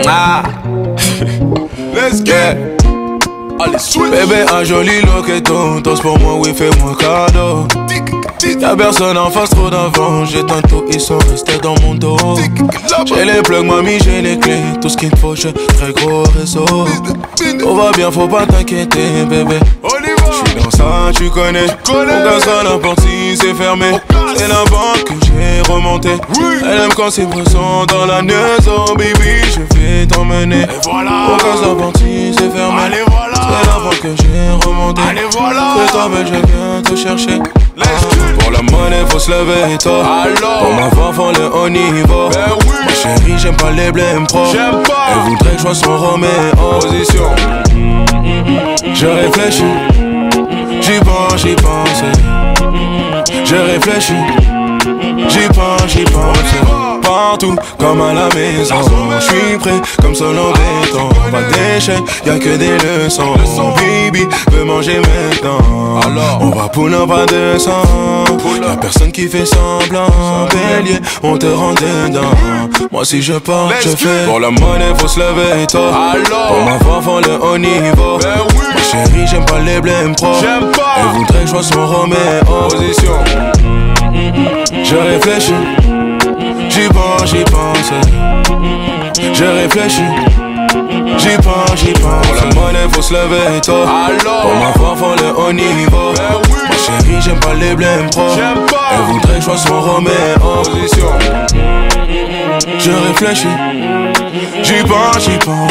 Ah. Let's get. Allez, switch. Bébé, un joli loqueton, danse pour moi, oui, fais-moi cadeau. Y'a personne en face, trop d'avant. J'ai tantôt, ils sont restés dans mon dos. J'ai les plugs, mamie, j'ai les clés. Tout ce qu'il me faut, j'ai très gros réseau. Tout va bien, faut pas t'inquiéter, bébé. J'suis dans ça, tu connais. On cassera la porte si c'est fermé. C'est la banque que j'ai remontée. Elle aime quand c'est pressant dans la maison, baby. Je vais t'emmener. On casse la porte si c'est fermé. C'est la banque que j'ai remontée. C'est toi, mais je viens te chercher. Pour la monnaie, faut se lever tôt. Pour m'avoir, faut le haut niveau. Ma chérie, j'aime pas les blèmes pro. Elle voudrait que je sois son Roméo. Position. Je réfléchis. J'y pense, j'y pense. Je réfléchis. J'y pense. Partout, comme à la maison. J'suis prêt, comme sol en béton. Pas d'échec, y'a que des leçons. Baby, veut manger maintenant. On va pull up à 200. Y'a personne qui fait semblant. Bélier, on te rend dedans. Moi si je pars, je fais. Pour la monnaie, faut se lever tôt. Pour m'avoir, faut le haut niveau. Ma chérie, j'aime pas les blèmes pro. Elle voudrait que je sois son Roméo. Position. Je réfléchis. J'y pense. Je réfléchis. J'y pense. Pour la monnaie, faut se lever tôt. Pour m'avoir, faut le haut niveau. Ma chérie, j'aime pas les blèmes pro. Elle voudrait que je sois son Roméo. Position. Je réfléchis. J'y pense.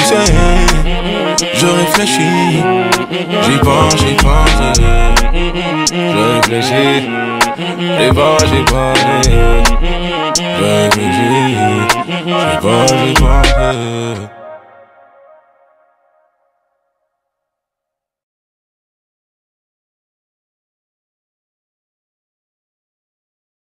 Je réfléchis. J'y pense. Je réfléchis. J'y pense. Je réfléchis. J'y pense.